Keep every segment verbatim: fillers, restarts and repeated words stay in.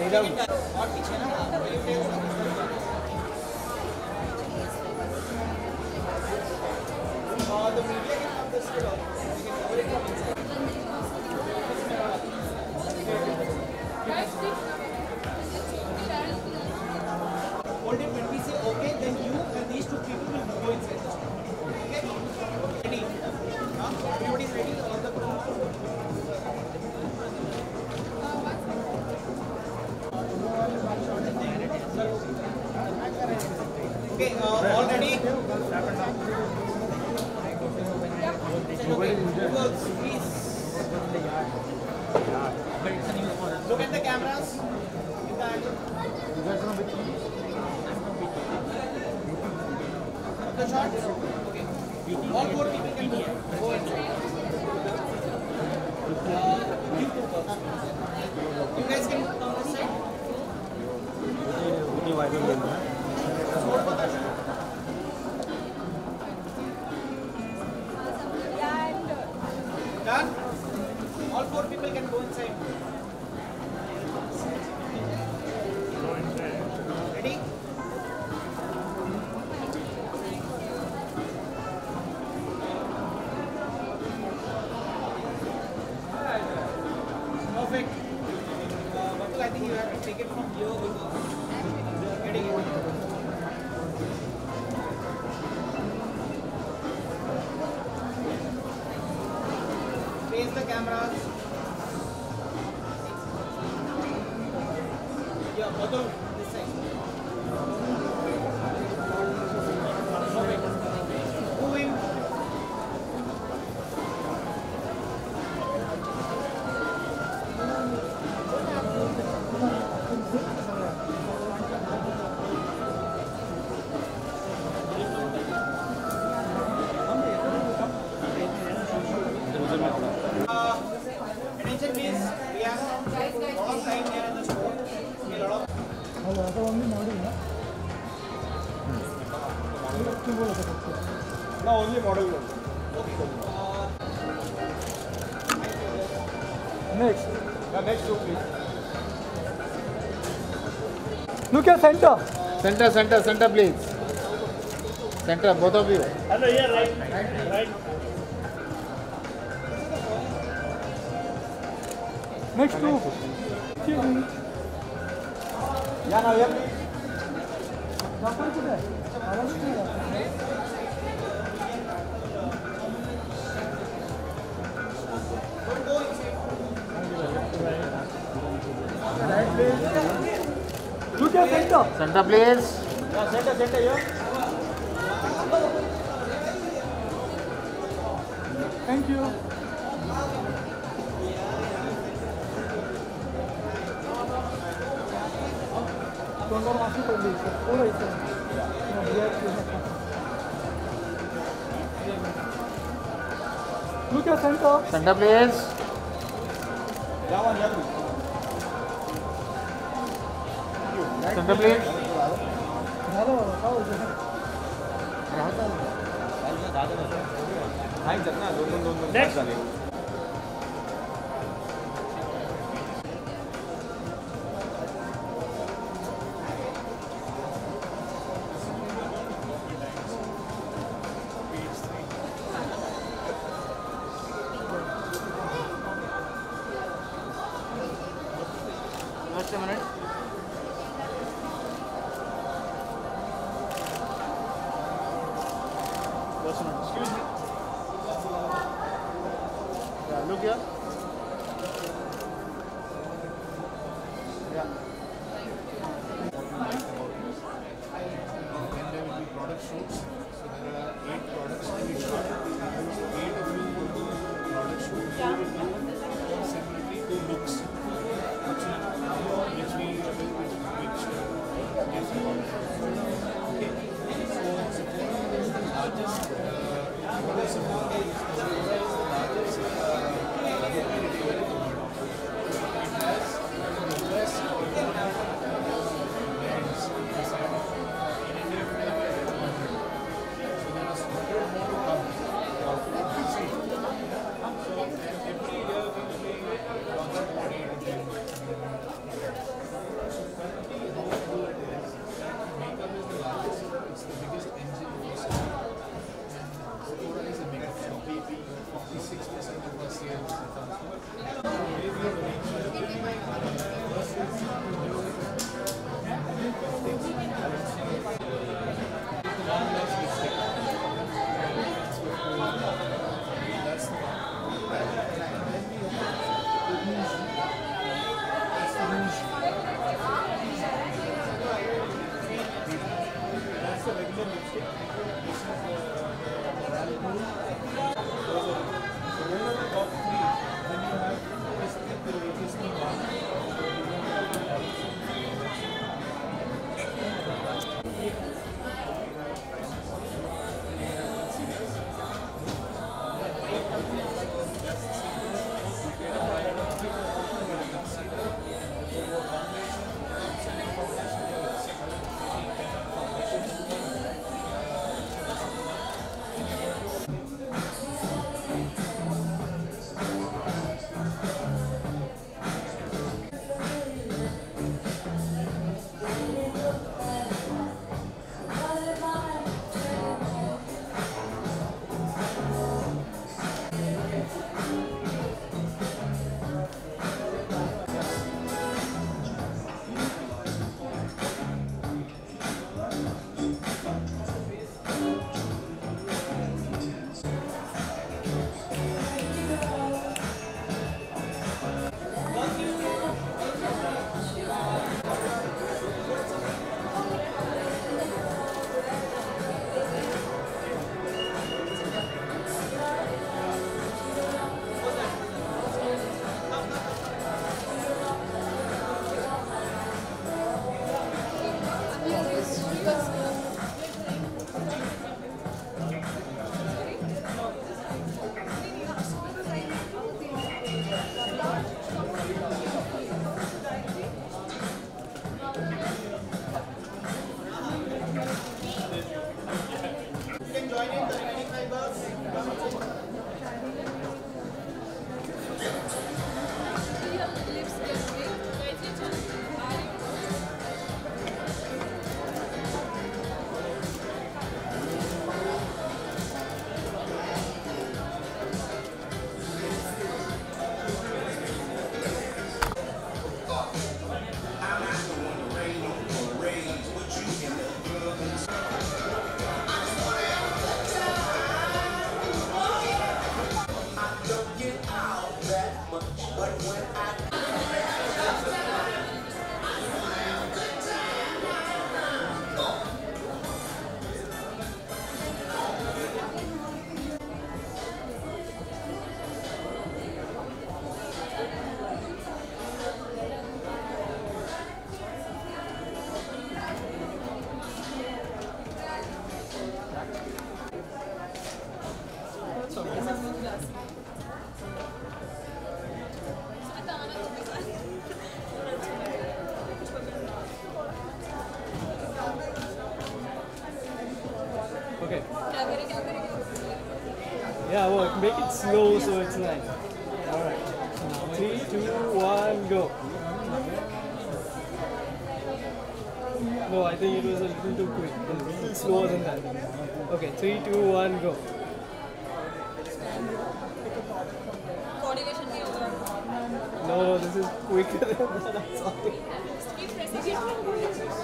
Hold it when we say okay, then you and these two people will go inside. Okay? Ready? Huh? Everybody's ready? All the okay, uh, all ready? Okay, girls, please. Look at the cameras. In the angle. The shot? Okay. All four people can go, go inside. Uh, you two first. You guys can come this side. Done? All four people can go inside. Ready? Perfect. Uh, Batul, I think you have to take it from here because you are getting it. Face the cameras. Yeah, Batul, this side. Perfect. Moving. Uh, attention please, we have a lot of time here in the store. We have a lot of No, only model one. okay. Uh, Next. The next two, please. Look at center. Center, center, center, please. Center, both of you. Hello, here, right. Right. Next two. Excuse me. Yeah, now, yeah. Chapal कुठे आहे? आवाज कुठे आहे? don't go inside. Look at center. Center, please. Yeah, center, center, here. Thank you. तोंडावर माशी पडली इथे. पोरं इथे. Look at center. Center, please. Yeah, one, yeah, two. Center, please. झालं बाबा, काय होतं? नाही जात ना, दोन दोन दोन दोन तास झाले. Just a minute. Just a minute. Excuse me. Yeah, look here. Yeah. Then there will be product shoots. So there are eight products in each shoot. Eight of you will do product shoot. You will do separately two looks, which we which we which which gives you one. Okay. So Sephora is the largest. Uh, Sephora is the largest uh, Okay. Yeah, well, make it slow so it's nice. Alright. Three, two, one, go. No, I think it was a little too quick. A little slower than that. Okay, three, two, one, go. Coordination नहीं होगा. No, no, this is quicker than that. I'm sorry. Keep pressing it.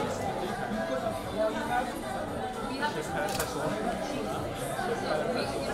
We have